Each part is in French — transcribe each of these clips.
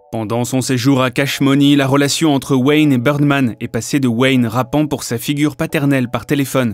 Pendant son séjour à Cash Money, la relation entre Wayne et Birdman est passée de Wayne rappant pour sa figure paternelle par téléphone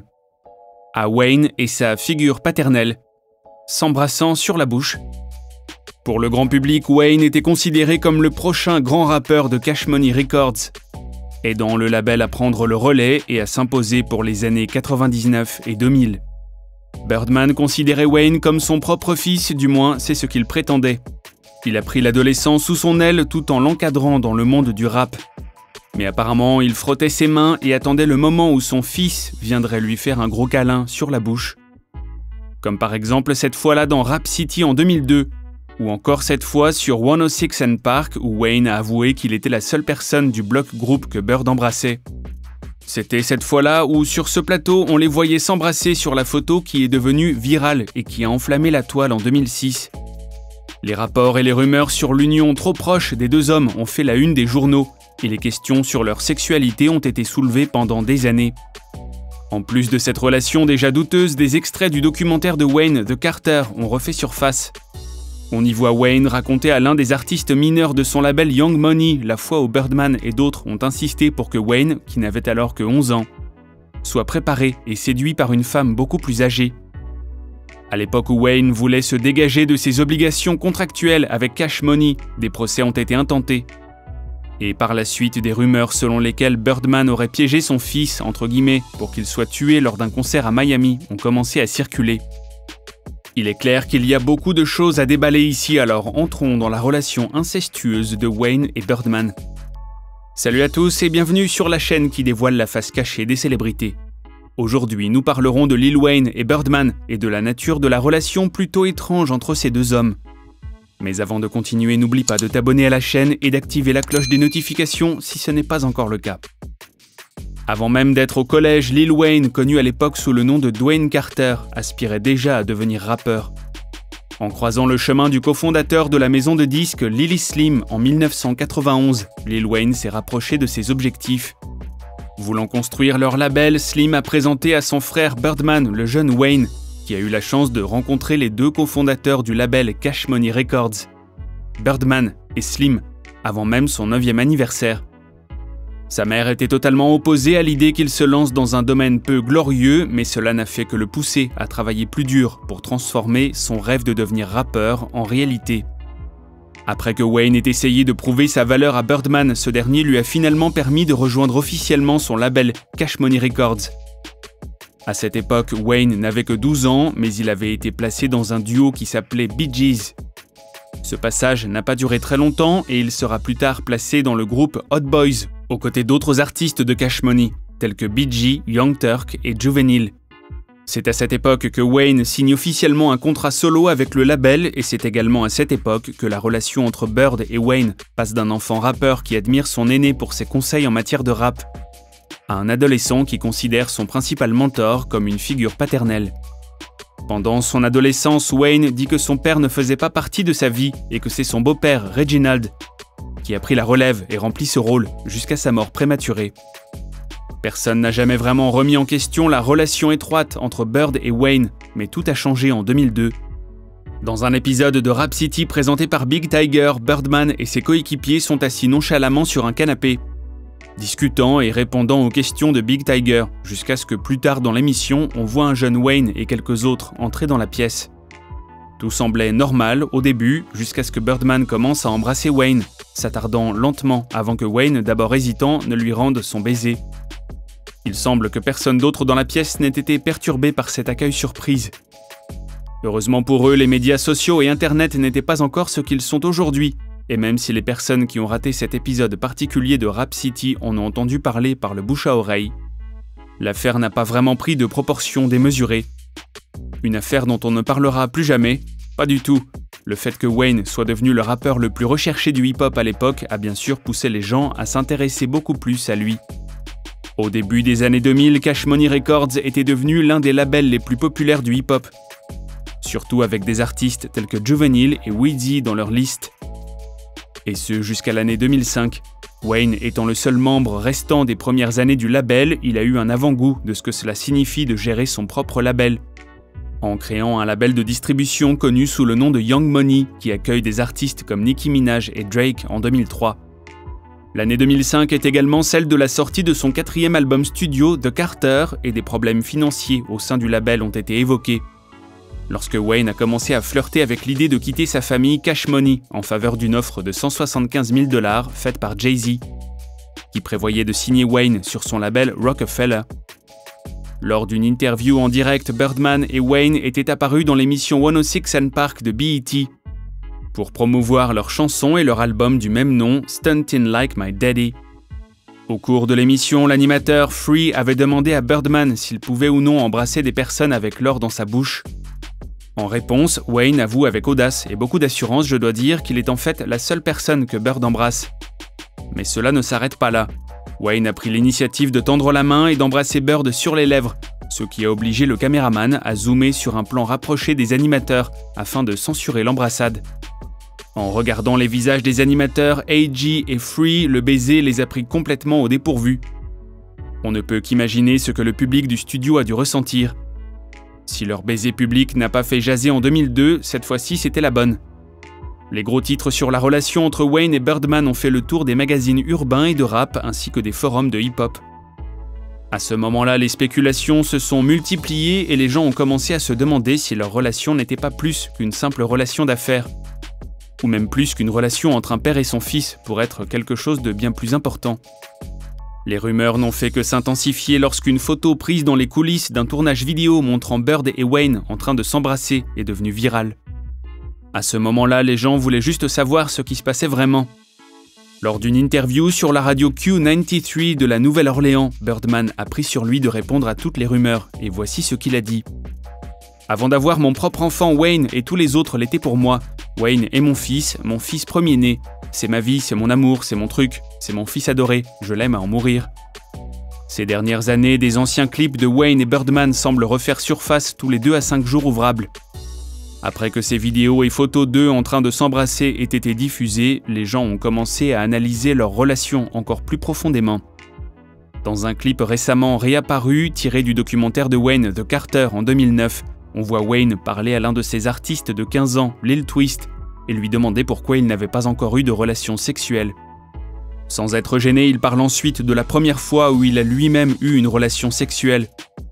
à Wayne et sa figure paternelle s'embrassant sur la bouche. Pour le grand public, Wayne était considéré comme le prochain grand rappeur de Cash Money Records, aidant le label à prendre le relais et à s'imposer pour les années 99 et 2000. Birdman considérait Wayne comme son propre fils, du moins c'est ce qu'il prétendait. Il a pris l'adolescent sous son aile tout en l'encadrant dans le monde du rap. Mais apparemment, il frottait ses mains et attendait le moment où son fils viendrait lui faire un gros câlin sur la bouche. Comme par exemple cette fois-là dans Rap City en 2002, ou encore cette fois sur 106 & Park où Wayne a avoué qu'il était la seule personne du bloc groupe que Bird embrassait. C'était cette fois-là où sur ce plateau on les voyait s'embrasser sur la photo qui est devenue virale et qui a enflammé la toile en 2006. Les rapports et les rumeurs sur l'union trop proche des deux hommes ont fait la une des journaux et les questions sur leur sexualité ont été soulevées pendant des années. En plus de cette relation déjà douteuse, des extraits du documentaire de Wayne, The Carter, ont refait surface. On y voit Wayne raconter à l'un des artistes mineurs de son label Young Money la fois où Birdman et d'autres ont insisté pour que Wayne, qui n'avait alors que 11 ans, soit préparé et séduit par une femme beaucoup plus âgée. À l'époque où Wayne voulait se dégager de ses obligations contractuelles avec Cash Money, des procès ont été intentés. Et par la suite, des rumeurs selon lesquelles Birdman aurait piégé son fils, entre guillemets, pour qu'il soit tué lors d'un concert à Miami, ont commencé à circuler. Il est clair qu'il y a beaucoup de choses à déballer ici, alors entrons dans la relation incestueuse de Wayne et Birdman. Salut à tous et bienvenue sur la chaîne qui dévoile la face cachée des célébrités. Aujourd'hui, nous parlerons de Lil Wayne et Birdman et de la nature de la relation plutôt étrange entre ces deux hommes. Mais avant de continuer, n'oublie pas de t'abonner à la chaîne et d'activer la cloche des notifications si ce n'est pas encore le cas. Avant même d'être au collège, Lil Wayne, connu à l'époque sous le nom de Dwayne Carter, aspirait déjà à devenir rappeur. En croisant le chemin du cofondateur de la maison de disques Lily Slim en 1991, Lil Wayne s'est rapproché de ses objectifs. Voulant construire leur label, Slim a présenté à son frère Birdman, le jeune Wayne, qui a eu la chance de rencontrer les deux cofondateurs du label Cash Money Records, Birdman et Slim, avant même son 9e anniversaire. Sa mère était totalement opposée à l'idée qu'il se lance dans un domaine peu glorieux, mais cela n'a fait que le pousser à travailler plus dur pour transformer son rêve de devenir rappeur en réalité. Après que Wayne ait essayé de prouver sa valeur à Birdman, ce dernier lui a finalement permis de rejoindre officiellement son label Cash Money Records. À cette époque, Wayne n'avait que 12 ans, mais il avait été placé dans un duo qui s'appelait Bee Gees. Ce passage n'a pas duré très longtemps et il sera plus tard placé dans le groupe Hot Boys, aux côtés d'autres artistes de Cash Money, tels que Bee Gees, Young Turk et Juvenile. C'est à cette époque que Wayne signe officiellement un contrat solo avec le label et c'est également à cette époque que la relation entre Bird et Wayne passe d'un enfant rappeur qui admire son aîné pour ses conseils en matière de rap à un adolescent qui considère son principal mentor comme une figure paternelle. Pendant son adolescence, Wayne dit que son père ne faisait pas partie de sa vie et que c'est son beau-père, Reginald, qui a pris la relève et rempli ce rôle jusqu'à sa mort prématurée. Personne n'a jamais vraiment remis en question la relation étroite entre Bird et Wayne, mais tout a changé en 2002. Dans un épisode de Rap City présenté par Big Tiger, Birdman et ses coéquipiers sont assis nonchalamment sur un canapé, discutant et répondant aux questions de Big Tiger, jusqu'à ce que plus tard dans l'émission, on voit un jeune Wayne et quelques autres entrer dans la pièce. Tout semblait normal au début, jusqu'à ce que Birdman commence à embrasser Wayne, s'attardant lentement avant que Wayne, d'abord hésitant, ne lui rende son baiser. Il semble que personne d'autre dans la pièce n'ait été perturbé par cet accueil surprise. Heureusement pour eux, les médias sociaux et Internet n'étaient pas encore ce qu'ils sont aujourd'hui, et même si les personnes qui ont raté cet épisode particulier de Rap City en ont entendu parler par le bouche à oreille, l'affaire n'a pas vraiment pris de proportions démesurées. Une affaire dont on ne parlera plus jamais, pas du tout. Le fait que Wayne soit devenu le rappeur le plus recherché du hip-hop à l'époque a bien sûr poussé les gens à s'intéresser beaucoup plus à lui. Au début des années 2000, Cash Money Records était devenu l'un des labels les plus populaires du hip-hop, surtout avec des artistes tels que Juvenile et Weezy dans leur liste. Et ce jusqu'à l'année 2005. Wayne étant le seul membre restant des premières années du label, il a eu un avant-goût de ce que cela signifie de gérer son propre label. en créant un label de distribution connu sous le nom de Young Money qui accueille des artistes comme Nicki Minaj et Drake en 2003. L'année 2005 est également celle de la sortie de son 4e album studio The Carter et des problèmes financiers au sein du label ont été évoqués. Lorsque Wayne a commencé à flirter avec l'idée de quitter sa famille Cash Money en faveur d'une offre de 175 000 $ faite par Jay-Z, qui prévoyait de signer Wayne sur son label Rockefeller. Lors d'une interview en direct, Birdman et Wayne étaient apparus dans l'émission 106 & Park de BET pour promouvoir leur chanson et leur album du même nom, Stuntin' Like My Daddy. Au cours de l'émission, l'animateur Free avait demandé à Birdman s'il pouvait ou non embrasser des personnes avec l'or dans sa bouche. En réponse, Wayne avoue avec audace et beaucoup d'assurance, je dois dire, qu'il est en fait la seule personne que Bird embrasse. Mais cela ne s'arrête pas là. Wayne a pris l'initiative de tendre la main et d'embrasser Bird sur les lèvres, ce qui a obligé le caméraman à zoomer sur un plan rapproché des animateurs afin de censurer l'embrassade. En regardant les visages des animateurs, AG et Free, le baiser les a pris complètement au dépourvu. On ne peut qu'imaginer ce que le public du studio a dû ressentir. Si leur baiser public n'a pas fait jaser en 2002, cette fois-ci c'était la bonne. Les gros titres sur la relation entre Wayne et Birdman ont fait le tour des magazines urbains et de rap ainsi que des forums de hip-hop. À ce moment-là, les spéculations se sont multipliées et les gens ont commencé à se demander si leur relation n'était pas plus qu'une simple relation d'affaires. Ou même plus qu'une relation entre un père et son fils pour être quelque chose de bien plus important. Les rumeurs n'ont fait que s'intensifier lorsqu'une photo prise dans les coulisses d'un tournage vidéo montrant Bird et Wayne en train de s'embrasser est devenue virale. À ce moment-là, les gens voulaient juste savoir ce qui se passait vraiment. Lors d'une interview sur la radio Q93 de la Nouvelle-Orléans, Birdman a pris sur lui de répondre à toutes les rumeurs, et voici ce qu'il a dit. « Avant d'avoir mon propre enfant, Wayne et tous les autres l'étaient pour moi. Wayne est mon fils premier-né. C'est ma vie, c'est mon amour, c'est mon truc, c'est mon fils adoré, je l'aime à en mourir. » Ces dernières années, des anciens clips de Wayne et Birdman semblent refaire surface tous les 2 à 5 jours ouvrables. Après que ces vidéos et photos d'eux en train de s'embrasser aient été diffusées, les gens ont commencé à analyser leur relation encore plus profondément. Dans un clip récemment réapparu, tiré du documentaire de Wayne The Carter en 2009, on voit Wayne parler à l'un de ses artistes de 15 ans, Lil Twist, et lui demander pourquoi il n'avait pas encore eu de relation sexuelle. Sans être gêné, il parle ensuite de la première fois où il a lui-même eu une relation sexuelle.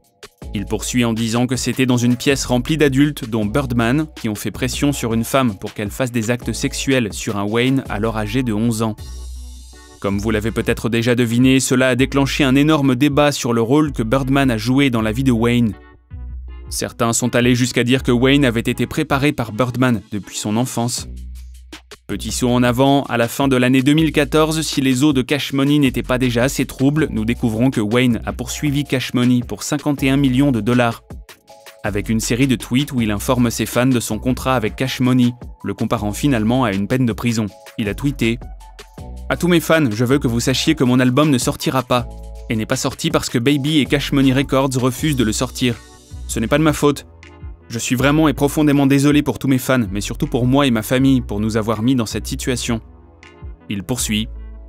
Il poursuit en disant que c'était dans une pièce remplie d'adultes, dont Birdman, qui ont fait pression sur une femme pour qu'elle fasse des actes sexuels sur un Wayne alors âgé de 11 ans. Comme vous l'avez peut-être déjà deviné, cela a déclenché un énorme débat sur le rôle que Birdman a joué dans la vie de Wayne. Certains sont allés jusqu'à dire que Wayne avait été préparé par Birdman depuis son enfance. Petit saut en avant, à la fin de l'année 2014, si les eaux de Cash Money n'étaient pas déjà assez troubles, nous découvrons que Wayne a poursuivi Cash Money pour 51 millions de $, avec une série de tweets où il informe ses fans de son contrat avec Cash Money, le comparant finalement à une peine de prison. Il a tweeté « À tous mes fans, je veux que vous sachiez que mon album ne sortira pas, et n'est pas sorti parce que Baby et Cash Money Records refusent de le sortir. Ce n'est pas de ma faute. Je suis vraiment et profondément désolé pour tous mes fans, mais surtout pour moi et ma famille, pour nous avoir mis dans cette situation. » Il poursuit.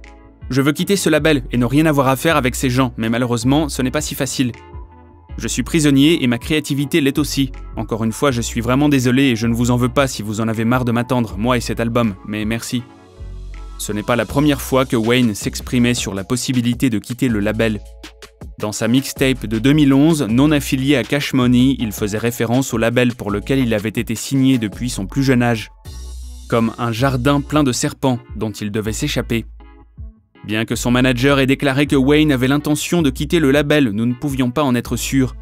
« Je veux quitter ce label et ne rien avoir à faire avec ces gens, mais malheureusement, ce n'est pas si facile. Je suis prisonnier et ma créativité l'est aussi. Encore une fois, je suis vraiment désolé et je ne vous en veux pas si vous en avez marre de m'attendre, moi et cet album, mais merci. » Ce n'est pas la première fois que Wayne s'exprimait sur la possibilité de quitter le label. Dans sa mixtape de 2011, non affilié à Cash Money, il faisait référence au label pour lequel il avait été signé depuis son plus jeune âge. Comme un jardin plein de serpents dont il devait s'échapper. Bien que son manager ait déclaré que Wayne avait l'intention de quitter le label, nous ne pouvions pas en être sûrs.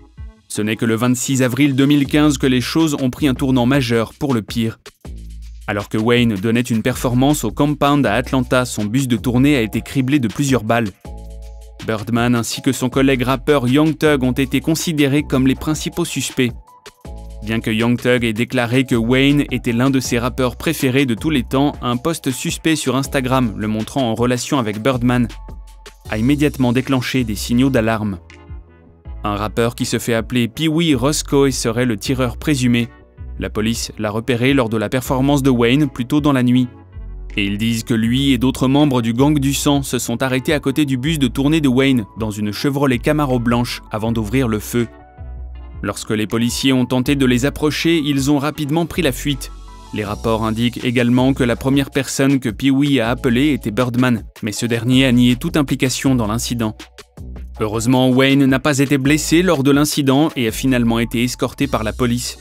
Ce n'est que le 26 avril 2015 que les choses ont pris un tournant majeur pour le pire. Alors que Wayne donnait une performance au Compound à Atlanta, son bus de tournée a été criblé de plusieurs balles. Birdman ainsi que son collègue rappeur Young Thug ont été considérés comme les principaux suspects. Bien que Young Thug ait déclaré que Wayne était l'un de ses rappeurs préférés de tous les temps, un post suspect sur Instagram le montrant en relation avec Birdman a immédiatement déclenché des signaux d'alarme. Un rappeur qui se fait appeler Pee-wee Roscoe serait le tireur présumé. La police l'a repéré lors de la performance de Wayne plus tôt dans la nuit. Et ils disent que lui et d'autres membres du gang du sang se sont arrêtés à côté du bus de tournée de Wayne dans une Chevrolet Camaro blanche avant d'ouvrir le feu. Lorsque les policiers ont tenté de les approcher, ils ont rapidement pris la fuite. Les rapports indiquent également que la première personne que Pee-wee a appelée était Birdman, mais ce dernier a nié toute implication dans l'incident. Heureusement, Wayne n'a pas été blessé lors de l'incident et a finalement été escorté par la police.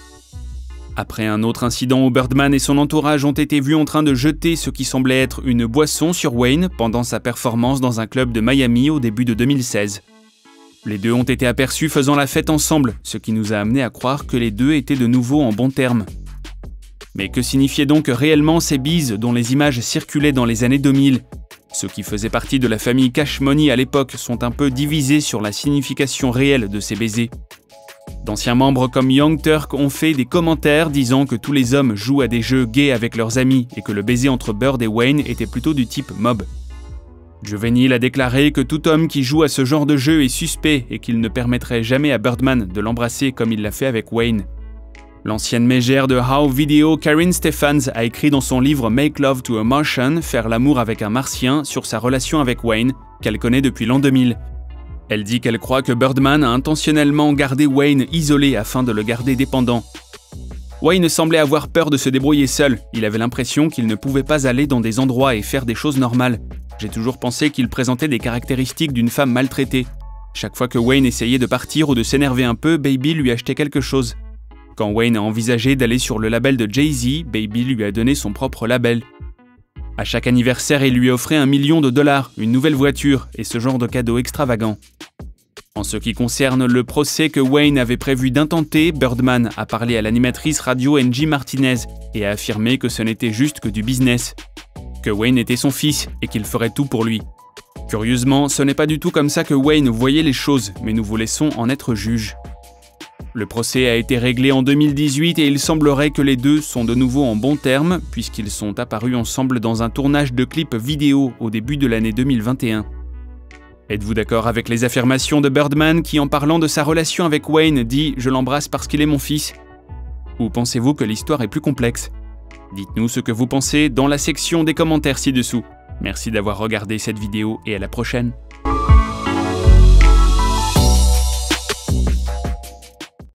Après un autre incident où Birdman et son entourage ont été vus en train de jeter ce qui semblait être une boisson sur Wayne pendant sa performance dans un club de Miami au début de 2016. Les deux ont été aperçus faisant la fête ensemble, ce qui nous a amené à croire que les deux étaient de nouveau en bons termes. Mais que signifiaient donc réellement ces bises dont les images circulaient dans les années 2000 ? Ceux qui faisaient partie de la famille Cash Money à l'époque sont un peu divisés sur la signification réelle de ces baisers. D'anciens membres comme Young Turk ont fait des commentaires disant que tous les hommes jouent à des jeux gays avec leurs amis et que le baiser entre Bird et Wayne était plutôt du type mob. Juvenile a déclaré que tout homme qui joue à ce genre de jeu est suspect et qu'il ne permettrait jamais à Birdman de l'embrasser comme il l'a fait avec Wayne. L'ancienne mégère de How Video, Karyn Stephans, a écrit dans son livre Make Love to a Martian, Faire l'amour avec un martien, sur sa relation avec Wayne, qu'elle connaît depuis l'an 2000. Elle dit qu'elle croit que Birdman a intentionnellement gardé Wayne isolé afin de le garder dépendant. Wayne semblait avoir peur de se débrouiller seul, il avait l'impression qu'il ne pouvait pas aller dans des endroits et faire des choses normales. J'ai toujours pensé qu'il présentait des caractéristiques d'une femme maltraitée. Chaque fois que Wayne essayait de partir ou de s'énerver un peu, Baby lui achetait quelque chose. Quand Wayne a envisagé d'aller sur le label de Jay-Z, Baby lui a donné son propre label. À chaque anniversaire, il lui offrait $1 million, une nouvelle voiture et ce genre de cadeaux extravagants. En ce qui concerne le procès que Wayne avait prévu d'intenter, Birdman a parlé à l'animatrice radio Angie Martinez et a affirmé que ce n'était juste que du business, que Wayne était son fils et qu'il ferait tout pour lui. Curieusement, ce n'est pas du tout comme ça que Wayne voyait les choses, mais nous vous laissons en être juges. Le procès a été réglé en 2018 et il semblerait que les deux sont de nouveau en bons termes puisqu'ils sont apparus ensemble dans un tournage de clip vidéo au début de l'année 2021. Êtes-vous d'accord avec les affirmations de Birdman qui, en parlant de sa relation avec Wayne, dit « Je l'embrasse parce qu'il est mon fils » ? Ou pensez-vous que l'histoire est plus complexe ? Dites-nous ce que vous pensez dans la section des commentaires ci-dessous. Merci d'avoir regardé cette vidéo et à la prochaine.